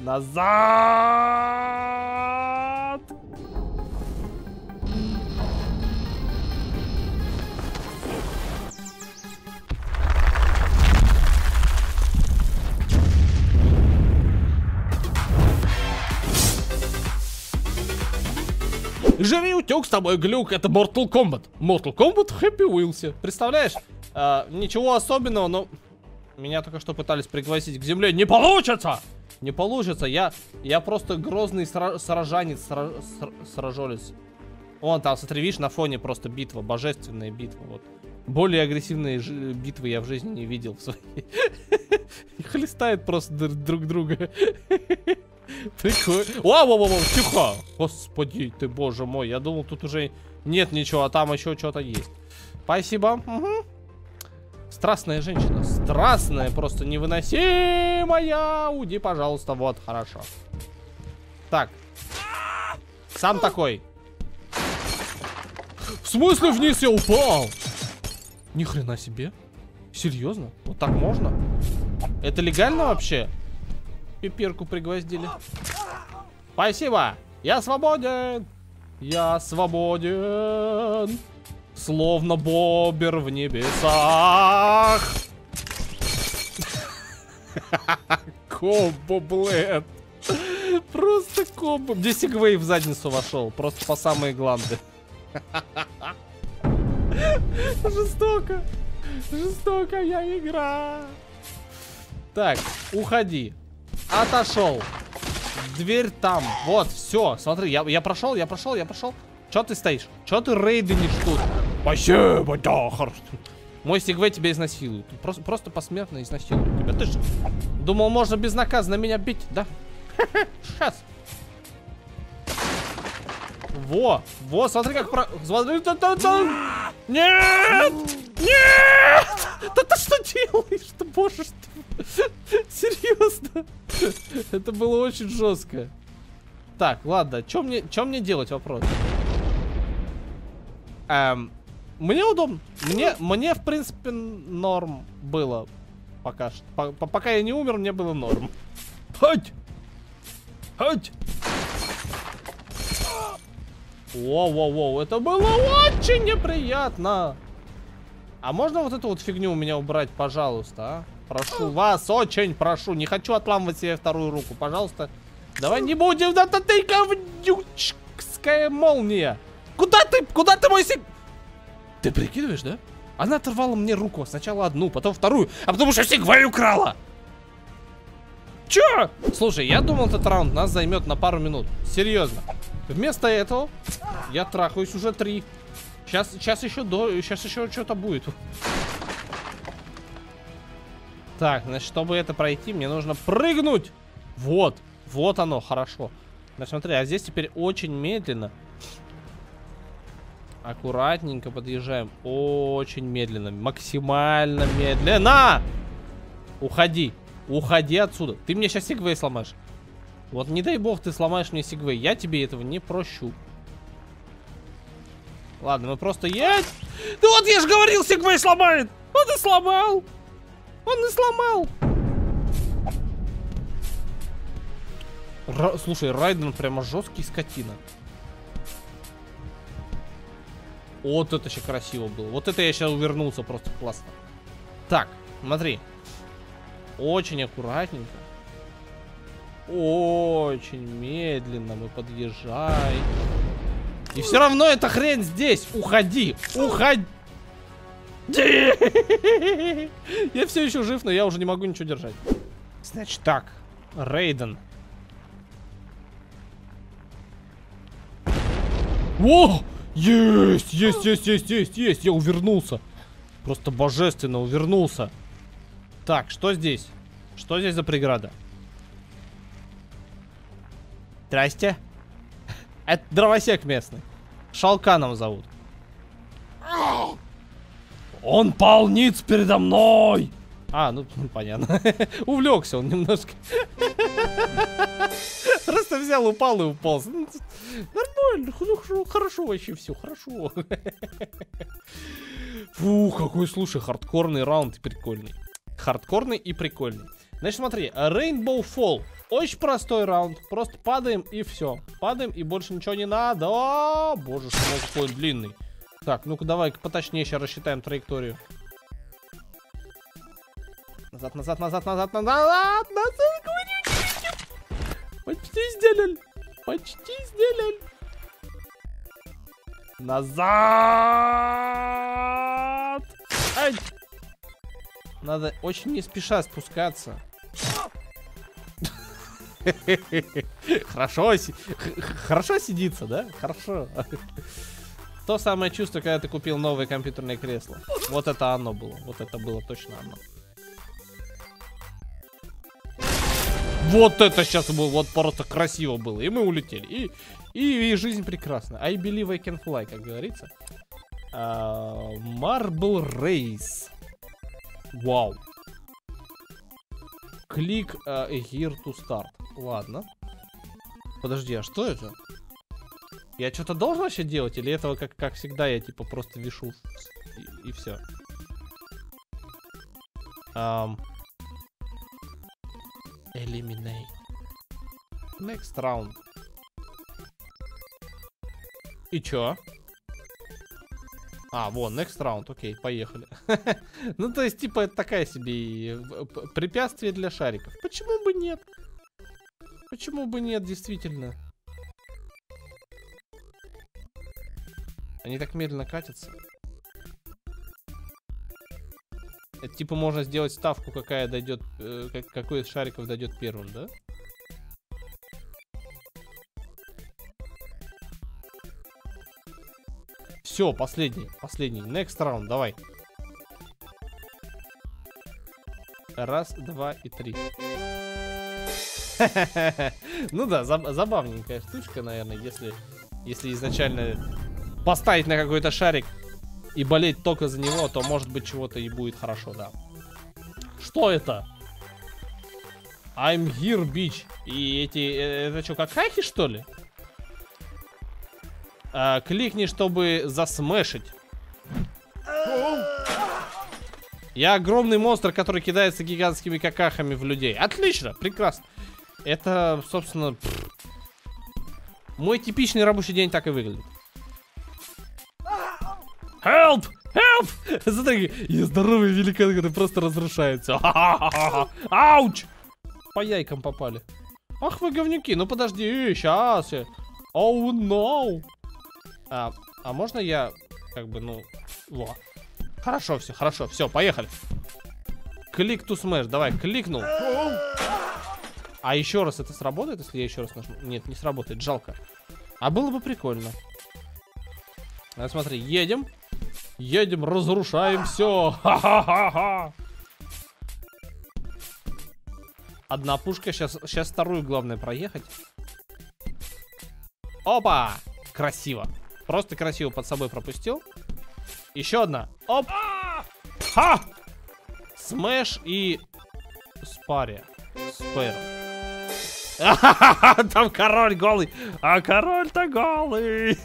Назад! Живи, утек, с тобой глюк, это Mortal Kombat. Mortal Kombat в Happy Wheels. Представляешь? Ничего особенного, но меня только что пытались пригласить к земле. Не получится! Не получится, я просто грозный сражанец, сражолец. Вон там, смотри, видишь, на фоне просто битва, божественная битва, вот. Более агрессивные битвы я в жизни не видел в своей. Хлестают просто друг друга. Прикольно. Воу-воу-воу, тихо! Господи ты, боже мой, я думал, тут уже нет ничего, а там еще что-то есть. Спасибо. Угу. Страстная женщина, страстная, просто невыносимая. Уйди, пожалуйста, вот, хорошо. Так. Сам такой. В смысле вниз я упал? Ни хрена себе. Серьезно? Вот так можно? Это легально вообще? Пиперку пригвоздили. Спасибо. Я свободен. Я свободен. Словно бобер в небесах. Комбо, блэд. Просто комбо. Где Сигвей в задницу вошел. Просто по самые гланды. Жестоко. Жестокая игра. Так, уходи. Отошел. Дверь там. Вот, все. Смотри, я прошел. Че ты стоишь? Че ты рейденишь тут? Спасибо, да, хорошо. Мой Сигвей тебя изнасилует. Просто посмертно изнасилует тебя. Ты же думал, можно безнаказанно меня бить, да? Сейчас. Во, смотри, как смотри, нет! Нет! Да ты что делаешь? Да боже, что? Серьезно? Это было очень жестко. Так, ладно, что мне делать, вопрос? Мне удобно. Мне в принципе норм было. Пока что. Пока я не умер, мне было норм. Хоть! Воу, это было очень неприятно. А можно вот эту вот фигню у меня убрать, пожалуйста, а? Прошу вас, очень прошу. Не хочу отламывать себе вторую руку, пожалуйста. Давай не будем, да ты говнючская молния. Куда ты мой Сиг... Ты прикидываешь, да? Она оторвала мне руку. Сначала одну, потом вторую. А потому что Сигвей украла. Чё? Слушай, я думал, этот раунд нас займет на пару минут. Серьезно. Вместо этого я трахаюсь уже 3. Сейчас еще что-то будет. Так, значит, чтобы это пройти, мне нужно прыгнуть. Вот оно, хорошо. Значит, смотри, а здесь теперь очень медленно. Аккуратненько подъезжаем. Очень медленно, максимально медленно. Уходи отсюда. Ты мне сейчас Сигвей сломаешь. Вот не дай бог ты сломаешь мне Сигвей. Я тебе этого не прощу. Ладно, мы просто едем. Да вот я же говорил, Сигвей сломает. Он и сломал. Слушай, Райден прямо жесткий скотина. Вот это еще красиво было. Вот это я сейчас увернулся просто классно. Так, смотри. Очень аккуратненько. Очень медленно мы подъезжаем. И все равно эта хрень здесь. Уходи. Я все еще жив, но я уже не могу ничего держать. Значит так. Рейден. О! Есть! Я увернулся. Просто божественно увернулся. Так, что здесь? Что здесь за преграда? Здрасте. Это дровосек местный. Шалканом зовут. Он пал ниц передо мной. Ну понятно. Увлекся он немножко. Просто взял, упал и уполз. Нормально, хорошо вообще все, хорошо. Фу, какой, слушай, хардкорный раунд и прикольный. Хардкорный и прикольный. Значит, смотри, Rainbow Fall. Очень простой раунд. Просто падаем и все. Падаем и больше ничего не надо. О, боже, что он какой длинный. Так, ну-ка давай-ка поточнее сейчас рассчитаем траекторию. Назад, назад, назад, назад, назад, назад. Почти сделали. Почти сделали. Назад. Ай. Надо очень не спеша спускаться. Хорошо сидится, да? Хорошо. То самое чувство, когда ты купил новое компьютерное кресло. Вот это оно было. Вот это было точно оно. Вот это сейчас было, вот просто красиво было. И мы улетели. И жизнь прекрасна. I believe I can fly, как говорится. Marble Race. Вау. Клик here to start. Ладно. Подожди, а что это? Я что-то должен вообще делать? Или этого, как всегда, я типа просто вишу и все? Eliminate. Next round. И чё? А, вон, next round. Окей, поехали. Ну, то есть, типа, это такая себе препятствие для шариков. Почему бы нет? Почему бы нет, действительно? Они так медленно катятся. Это типа можно сделать ставку, какая дойдет, какой из шариков дойдет первым, да? Все, последний. Next round, давай. Раз, два и три. Ну да, забавненькая штучка, наверное, если изначально поставить на какой-то шарик и болеть только за него, то может быть чего-то и будет хорошо, да. Что это? I'm here, bitch. И это что, как хаки, что ли? Кликни, чтобы засмешить. Я огромный монстр, который кидается гигантскими какахами в людей. Отлично, прекрасно. Это, собственно, мой типичный рабочий день так и выглядит. Help! Help! Смотри, и здоровый великан, который просто разрушается. Ауч! По яйкам попали. Ах вы говнюки, ну подожди, сейчас. Оу, no. А можно я, как бы, ну, во. Хорошо, все, поехали. Клик to smash, давай, кликнул. А еще раз это сработает, если я еще раз нажму? Нет, не сработает, жалко. А было бы прикольно. А, смотри, едем, разрушаем все. Ха-ха-ха-ха. Одна пушка, сейчас вторую главное проехать. Опа! Красиво. Просто красиво под собой пропустил. Еще одна. Оп! Ха! Смэш и спаря. Спэр. Там король голый. А король-то голый.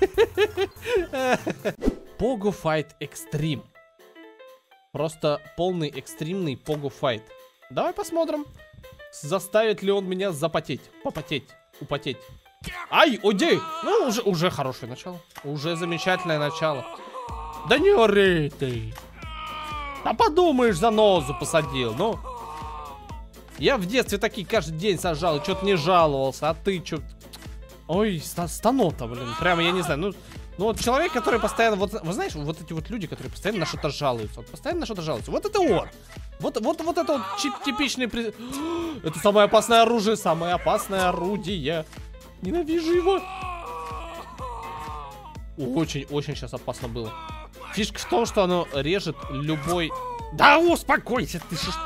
Pogo Fight Extreme. Просто полный экстримный Pogo Fight. Давай посмотрим, заставит ли он меня запотеть. Попотеть. Употеть. Ай, одей! Ну, уже хорошее начало. Уже замечательное начало. Да не ори ты. Да подумаешь, занозу посадил, ну. Я в детстве такие каждый день сажал и что-то не жаловался, а ты что? Ой, станота, блин. Прямо, я не знаю, ну вот человек, который постоянно, вот, вы знаешь, вот эти вот люди, которые постоянно на что-то жалуются. Вот постоянно на что-то жалуются. Вот это он. Вот это вот типичный... Это самое опасное оружие, самое опасное орудие. Ненавижу его. Очень сейчас опасно было. Фишка в том, что оно режет любой... Да успокойся, ты шиш...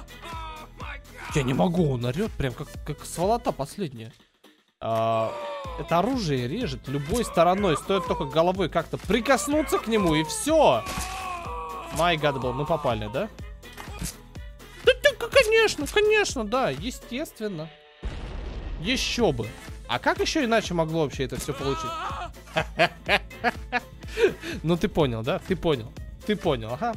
Я не могу, он орет прям как сволота последняя. Это оружие режет любой стороной. Стоит только головой как-то прикоснуться к нему, и все. My God, был, мы попали, да? Да, конечно, да, естественно. Еще бы. А как еще иначе могло вообще это все получить? Ну ты понял, да? Ты понял, ага.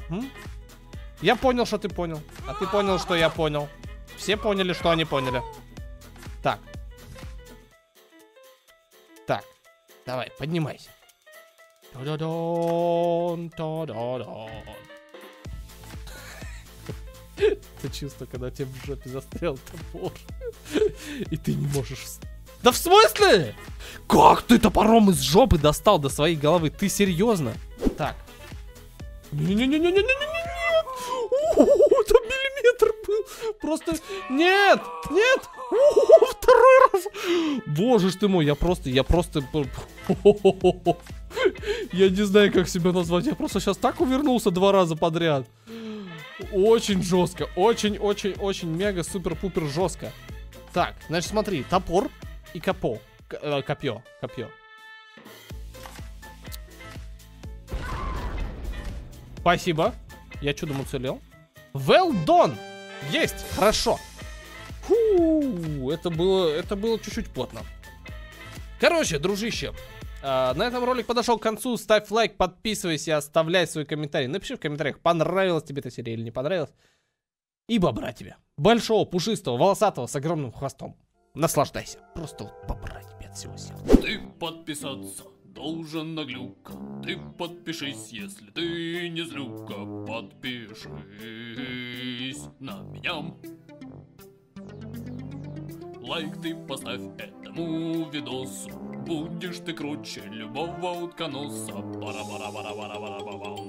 Я понял, что ты понял. А ты понял, что я понял. Все поняли, что они поняли. Так. Так. Давай, поднимайся. Та-да-дон, та-да-дон. Это чувство, когда тебе в жопе застрял топор. И ты не можешь... Да в смысле? Как ты топором из жопы достал до своей головы? Ты серьезно? Так. Не-не-не-не-не-не-не-не! Там миллиметр был. Просто... Нет! Нет! Второй раз! Боже ж ты мой, я просто... Я не знаю, как себя назвать. Я просто сейчас так увернулся 2 раза подряд. Очень жестко. Очень-очень-очень мега-супер-пупер жестко. Так, значит, смотри. Топор и копье. Копье. Спасибо. Я чудом уцелел. Well done! Есть! Хорошо. Фу, это было чуть-чуть плотно. Короче, дружище, на этом ролик подошел к концу. Ставь лайк, подписывайся, оставляй свой комментарий. Напиши в комментариях, понравилась тебе эта серия или не понравилась. И бобра тебе. Большого, пушистого, волосатого, с огромным хвостом. Наслаждайся. Просто вот бобра тебе от всего сердца. Ты подписаться должен на Глюка. Ты подпишись, если ты не злюка. Подпишись на меня. Лайк ты поставь этому видосу. Будешь ты круче любого утконоса. Бара-бара-бара-бара-бара-бара.